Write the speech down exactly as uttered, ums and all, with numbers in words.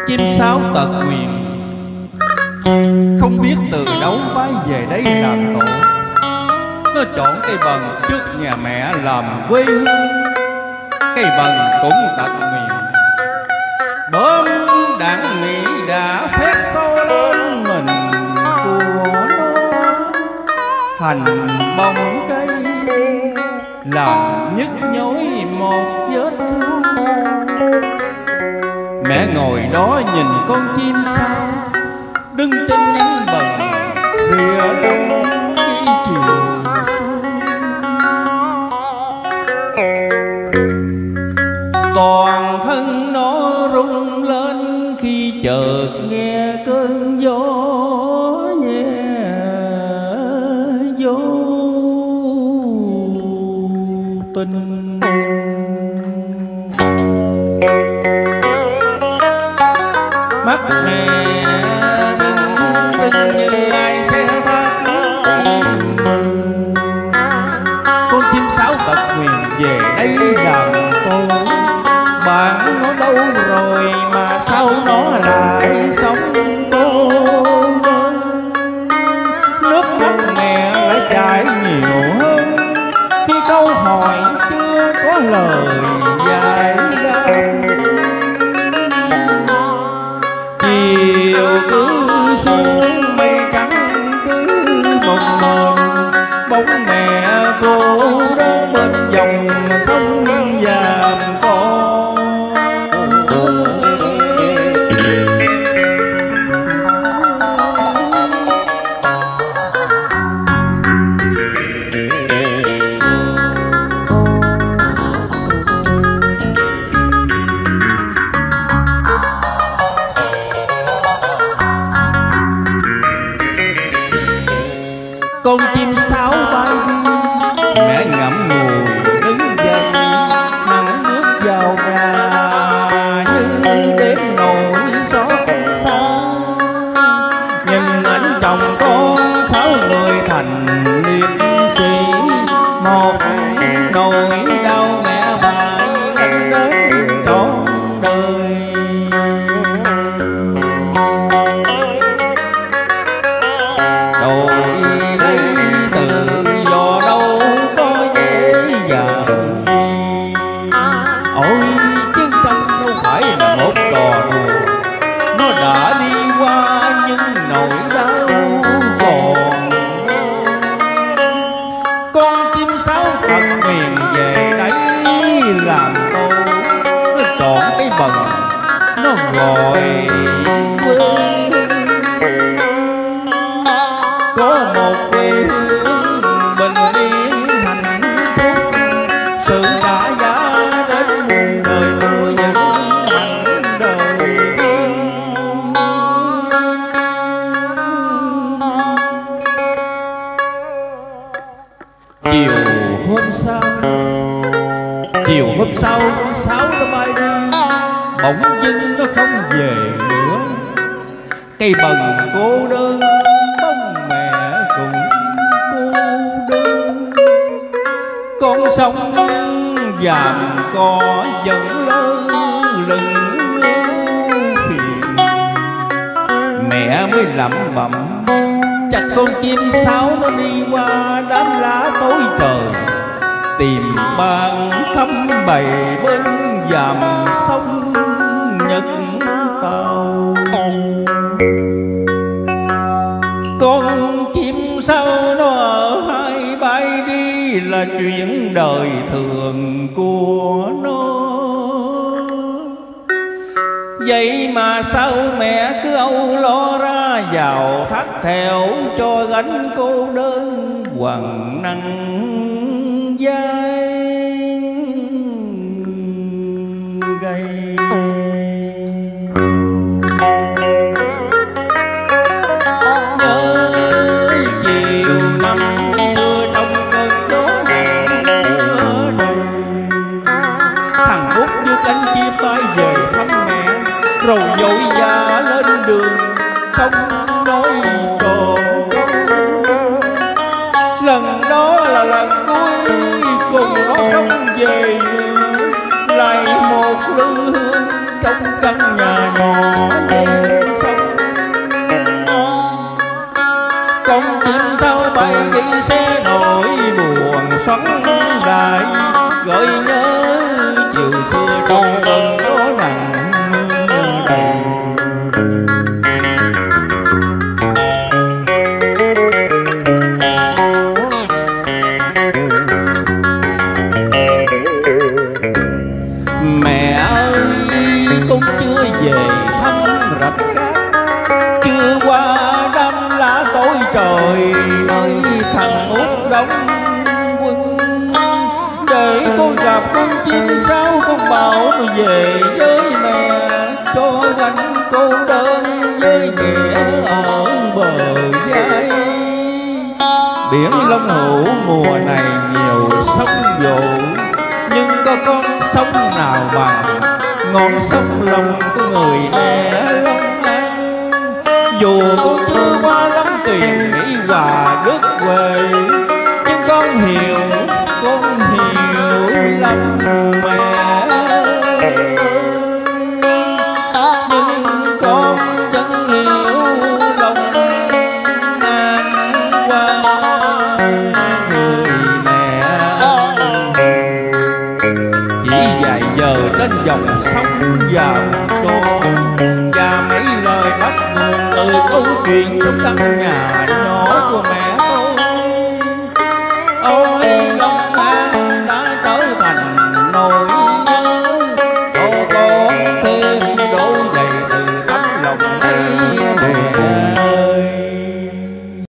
chim sáo tật nguyền, không biết từ đâu bay về đây làm tổ. Nó chọn cây bần trước nhà mẹ làm quê hương, cây bần cũng tật nguyền. Bom đạn Mỹ đã phét sâu lên mình của nó thành bông cây, làm nhức nhối một vết thương. Mẹ ngồi đó nhìn con chim sáo đứng trên nhánh bần rìa đông khi chiều. Toàn thân nó rung lên khi chợt nghe cơn gió nhẹ vô tình. Mắt mẹ đừng đừng như ai sẽ thác mình. Con chim sáo tật nguyền về đây làm cô. Bạn nó đâu rồi mà sao nó lại sống cô đơn. Nước mắt mẹ lại chảy nhiều hơn khi câu hỏi chưa có lời giải đáp. Chiều cứ xuống mây trắng cứ mộng mộng, bóng mẹ cô đơn bên dòng sông vàm cỏ. Con chim sáo bay đi, mẹ ngậm ngùi đứng dậy, nắng nước vào nhà như đêm nỗi xót xa. Nhìn ảnh chồng con sáu người thành liệt sĩ, một nỗi đau mẹ bại gánh đến trọn đời. Đổi đây tự do đâu có dễ dàng gì. Ôi chiến tranh đâu phải là một trò đùa, nó đã đi qua nhưng nỗi đau còn. Con chim sáo tật nguyền về đây làm cô. Nó chọn cái bần nó gọi quê. Có một quê hương bình yên hạnh phúc, sự trả giá đến muôn đời của những mảnh đời riêng. Chiều hôm sau, chiều hôm sau con sáo nó bay đi, bỗng dưng nó không về nữa. Cây bần cô đơn, bóng mẹ cũng cô đơn. Con sông vàm cỏ vẫn lơ lửng phiền. Mẹ mới lẩm bẩm chắc con chim sáo nó đi qua đám lá tối trời, tìm bạn thăm bầy bên vàm sông Nhật Tàu. Con chim sao nó ở hai bay đi là chuyện đời thường của nó. Vậy mà sao mẹ cứ âu lo ra vào thắt thèo cho gánh cô đơn quằn nặng vai gầy. Nhớ chiều năm xưa trong cơn gió nặng ở đây, thằng Út như cánh chim bay về thăm mẹ, rồi vội vã lên đường không nói tròn câu. Lần đó là lần cuối cùng nó không về nữa, lại một lư hương trong căn nhà nhỏ. con chưa về thăm rạch cát, chưa qua đâm lá tối trời nơi thằng út đóng quân, để con gặp con chim sáo con bảo nó về với mẹ, cho gánh cô đơn với nghĩa ở bờ vai. Biển Long Hữu mùa này nhiều sóng vỗ, nhưng có con sông nào bằng ngọn sông lòng của người mẹ Long An. Dù con chưa qua lắm tuyền nghĩ hòa đất quê, nhưng con hiểu, con hiểu lắm mẹ. Nhưng con vẫn hiểu lòng An qua người mẹ. Chỉ vài giờ trên dòng sông vào con, và mấy lời bắt nguồn từ câu chuyện trong căn